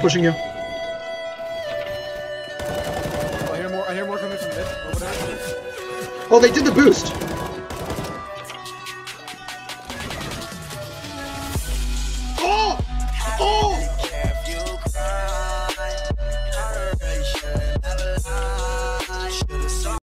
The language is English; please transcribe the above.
Pushing you. I hear more coming from mid. Over there. Oh, they did the boost.